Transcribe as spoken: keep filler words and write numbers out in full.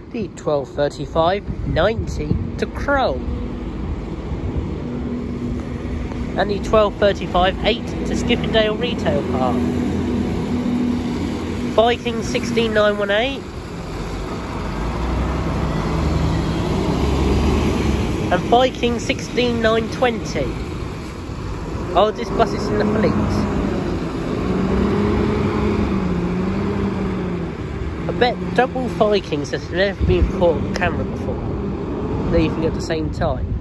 The twelve thirty-five ninety to Crowle. And the twelve thirty-five eight to Skippingdale Retail Park. Vyking sixteen nine one eight. And Vyking sixteen nine twenty. Oh, this bus is in the fleet. I bet double Vikings has never been caught on camera before, leaving at the same time.